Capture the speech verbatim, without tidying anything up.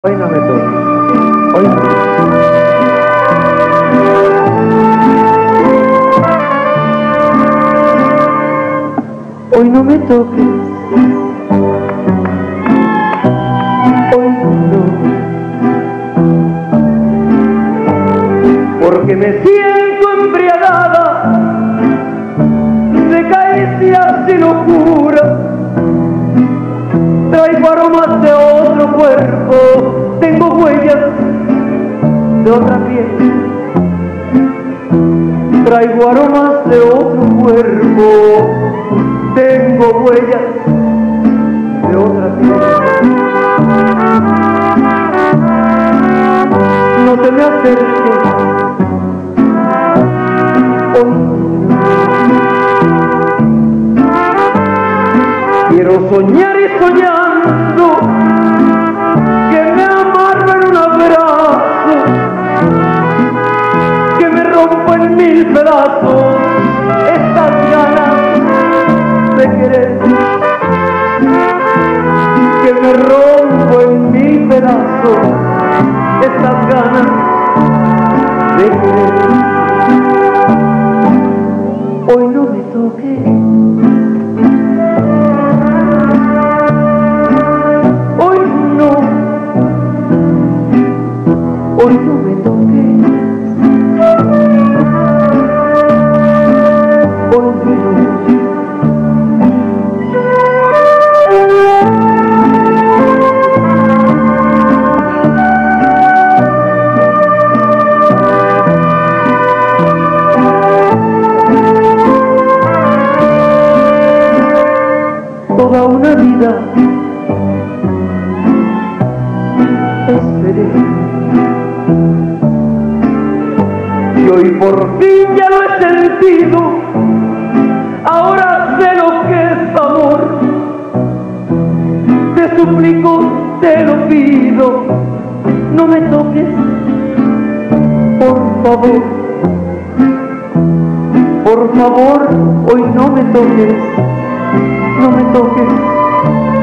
Hoy no me toques, hoy no. Hoy no me toques, hoy no, porque me siento embriagada de caricias y locura. Traigo aromas de otro cuerpo, tengo huellas de otra piel. Traigo aromas de otro cuerpo, tengo huellas de otra piel. No te me acerques, hoy quiero soñar y soñando que me amarro en un abrazo, que me rompo en mil pedazos estas ganas de querer, que me rompo en mil pedazos estas ganas de querer. Hoy no me toques, hoy no me toques, hoy no. Toda una vida esperé y hoy por fin ya lo he sentido. Ahora sé lo que es amor. Te suplico, te lo pido, no me toques, por favor. Por favor, hoy no me toques, no me toques.